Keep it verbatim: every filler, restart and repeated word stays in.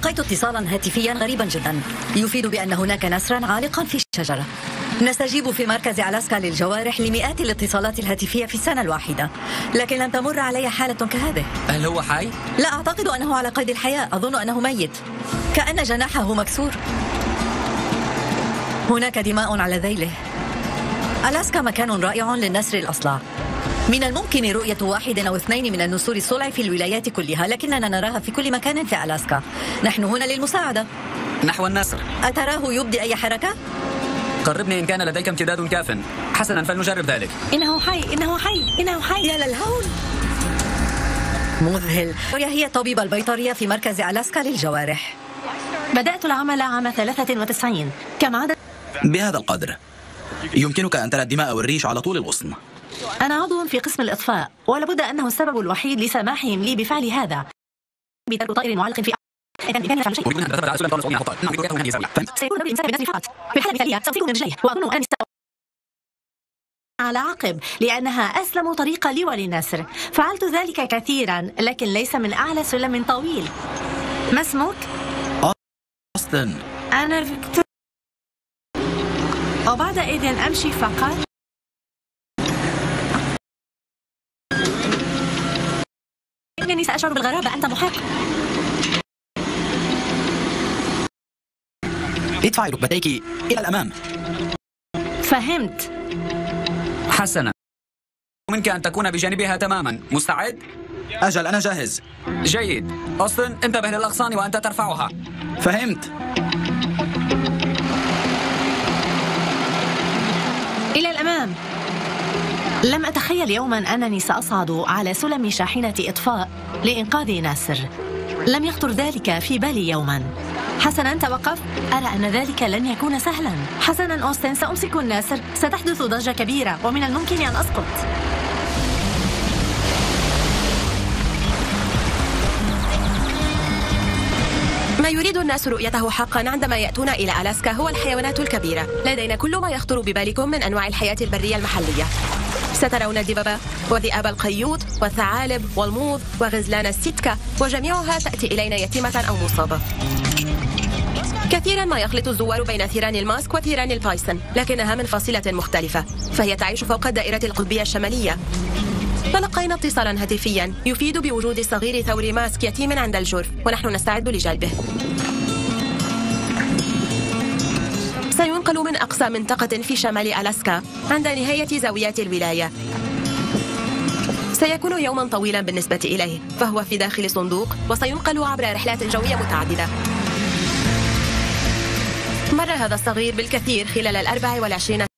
تلقيت اتصالا هاتفيا غريبا جدا يفيد بأن هناك نسرا عالقا في شجرة. نستجيب في مركز ألاسكا للجوارح لمئات الاتصالات الهاتفية في السنة الواحدة، لكن لم تمر علي حالة كهذه. هل هو حي؟ لا أعتقد أنه على قيد الحياة، أظن أنه ميت، كأن جناحه مكسور. هناك دماء على ذيله. ألاسكا مكان رائع للنسر الأصلع. من الممكن رؤية واحد أو اثنين من النسور الصلع في الولايات كلها، لكننا نراها في كل مكان في ألاسكا. نحن هنا للمساعدة. نحو النسر. أتراه يبدي أي حركة؟ قربني إن كان لديك امتداد كاف. حسنا، فلنجرب ذلك. إنه حي، إنه حي، إنه حي. يا للهول، مذهل. هي طبيبة البيطرية في مركز ألاسكا للجوارح. بدأت العمل عام ثلاثة وتسعين. كم عدد؟ بهذا القدر يمكنك أن ترى الدماء والريش على طول الغصن. أنا عضو في قسم الإطفاء، ولابد أنه السبب الوحيد لسماحهم لي بفعل هذا. بترك طائر معلق في سيكون دور الإنسان بنفس فقط. في الحالة المثالية سأطيق من رجليه، وأظن أنني على عقب لأنها أسلم طريقة لي وللنسر. فعلت ذلك كثيرا، لكن ليس من أعلى سلم طويل. ما اسمك؟ أوستن. أنا فيكتور. وبعد إذن أمشي فقط. إنني سأشعر بالغرابة. أنت محق. ادفعي ركبتيك إلى الأمام. فهمت. حسنا، منك أن تكون بجانبها تماما. مستعد؟ أجل، أنا جاهز. جيد. أوستن، انتبه للأغصان وأنت ترفعها. فهمت. إلى الأمام. لم أتخيل يوما أنني سأصعد على سلم شاحنة إطفاء لإنقاذ ناسر. لم يخطر ذلك في بالي يوما. حسنا، توقف. أرى أن ذلك لن يكون سهلا. حسنا أوستن، سأمسك الناسر. ستحدث ضجة كبيرة ومن الممكن أن أسقط. ما يريد الناس رؤيته حقا عندما يأتون إلى ألاسكا هو الحيوانات الكبيرة. لدينا كل ما يخطر ببالكم من أنواع الحياة البرية المحلية. سترون الدببة وذئاب القيود والثعالب والموظ وغزلان السيتكا، وجميعها تأتي إلينا يتيمة أو مصابة. كثيرا ما يخلط الزوار بين ثيران الماسك وثيران البايسون، لكنها من فصيلة مختلفة، فهي تعيش فوق الدائرة القطبية الشمالية. تلقينا اتصالا هاتفيا يفيد بوجود صغير ثور ماسك يتيم عند الجرف، ونحن نستعد لجلبه. سينقل من أقصى منطقة في شمال ألاسكا عند نهاية زاويات الولاية. سيكون يوما طويلا بالنسبة إليه، فهو في داخل صندوق وسينقل عبر رحلات جوية متعددة. مر هذا الصغير بالكثير خلال الأربع والعشرين